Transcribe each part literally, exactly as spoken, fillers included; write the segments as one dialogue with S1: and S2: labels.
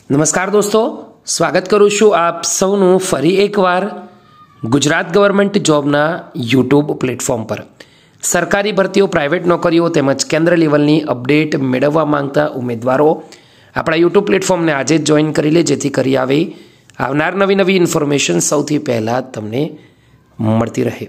S1: नमस्कार दोस्तों, स्वागत करूँ छूँ आप सौનું ફરી એકવાર ગુજરાત ગવર્મેન્ટ જોબના યુટ્યુબ પ્લેટફોર્મ પર। સરકારી ભરતીઓ, પ્રાઇવેટ નોકરીઓ તેમજ કેન્દ્ર લેવલની અપડેટ મેળવવા માંગતા ઉમેદવારો આપણા યુટ્યુબ પ્લેટફોર્મને આજે જ જોઈન કરી લે, જેથી કરી આવે આવનાર નવી નવી ઇન્ફોર્મેશન સૌથી પહેલાં તમને મળતી રહે।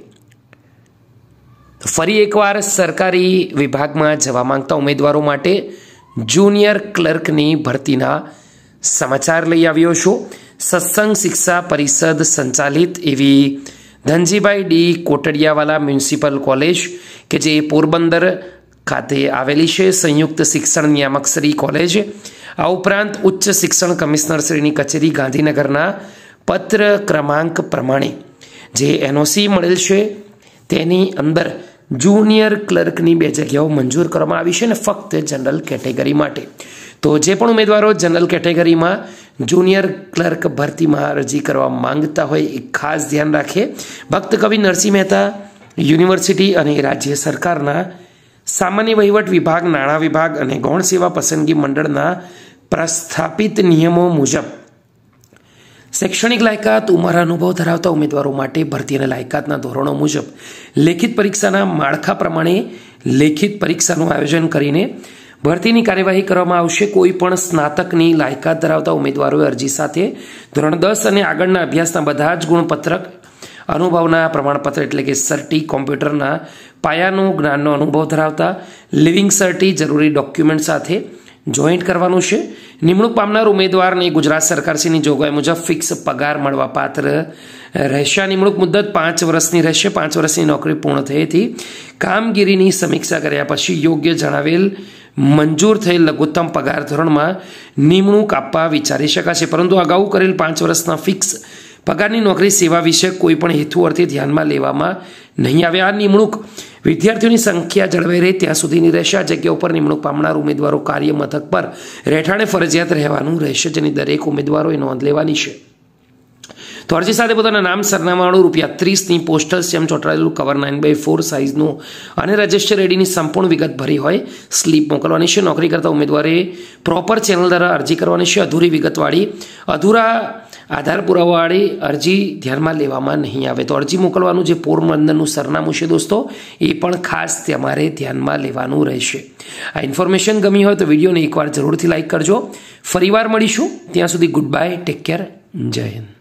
S1: ફરી એકવાર સરકારી વિભાગમાં જવા માંગતા ઉમેદવારો માટે જુનિયર ક્લર્કની ભરતીના સમાचार लई आव्यो छुं। सत्संग शिक्षा परिषद संचालित A V Dhanjibhai D Kotadiyawala municipal college के जे पोरबंदर खाते आवेली छे, संयुक्त शिक्षण नियामक श्री कॉलेज, आ उपरांत उच्च शिक्षण कमिश्नर श्रीनी कचेरी गांधीनगरना पत्र क्रमांक प्रमाणे जे एनओसी मळेल छे तेनी अंदर जूनियर क्लर्कनी बे जग्याओ मंजूर करवामां आवी छे ने फक्त जनरल केटेगरी माटे। तो जे पण उमेदवारो जनरल केटेगरी में जूनियर क्लर्क भर्ती में अरजी करवा मांगता होय ए खास ध्यान राखे। भक्त कवि नरसिंह मेहता यूनिवर्सिटी और राज्य सरकारना सामान्य वहीवट विभाग, नाणां विभाग और गौण सेवा पसंदगी मंडळना प्रस्थापित नियमों मुजब शैक्षणिक लायकात, उमर, अनुभव धरावता उम्मीदवारों माटे भर्ती और लायकातना धोरणों मुजब लेखित परीक्षाना माळखा प्रमाणे लेखित परीक्षानुं आयोजन करीने भर्तीनी कार्यवाही करवामां आवशे। कोईपण स्नातकनी लायकात धरावता उम्मीदवारोए अरजी साथे धोरण दस अने आगळना अभ्यासना बधा ज गुणपत्रक, अनुभवना प्रमाणपत्र एटले के सर्टी, कॉम्प्यूटरना पायानुं ज्ञाननो अनुभव धरावता लिविंग सर्टी जरूरी डॉक्यूमेंट साथे जॉइंट करवानुं छे। निमणूक पामनार उमेदवारने गुजरात सरकारश्रीनी जोगवाई मुजब फिक्स पगार मळवा पात्र रहेशे। निमणूक मुद्दत पांच वर्षनी रहेशे। पांच वर्षनी नौकरी पूर्ण थयेथी कामगीरीनी समीक्षा कर्या पछी योग्य जणावेल मंजूर थયેલ लघुत्तम पगार धोरण में निमणूक आपवा विचारी शकाशे, परंतु अगाऊ करेल पांच वर्षना फिक्स पगारनी नौकरी सेवा विषय कोईपण हेतु अर्थी ध्यानमां लेवामां नहीं आवे। आ निमणूक विद्यार्थीओनी संख्या जळवाई रहे त्यां सुधीनी रहेशे। आ जग्या पर निमणूक पामनार उमेदवारो कार्य मथक पर રહેઠાણે फरजियात रहेवानुं रहेशे, जेनी दरेक उमेदवारोए नोंध लेवानी छे। तो अरजी साथे पोताना नाम, सरनामावाळुं रूपिया तीस नी पोस्टल स्टेम्प ચોંટાડેલું कवर नाइन बाय फोर साइजनुं અને रजिस्टर आईडीनी संपूर्ण विगत भरी होय स्लीप मोकलवानी छे। नौकरी करता उमेदवारे प्रॉपर चेनल द्वारा अरजी करवानी छे। अधूरी विगतवाળી, अधूरा आधार पुरावावाળી अरजी ध्यानमां लेवामां नहीं आवे। तो अरजी मोकलवानुं जे पोरबंदरनुं सरनामું છે दोस्तों, ए पण खास तमारे ध्यानमां लेवानुं रहेशे। आ इन्फॉर्मेशन गमी होय तो विडियोने एकवार जरूरथी लाइक करजो। फरीवार मळीशुं, त्यां सुधी गुड बाय, टेक केर, जय हिंद।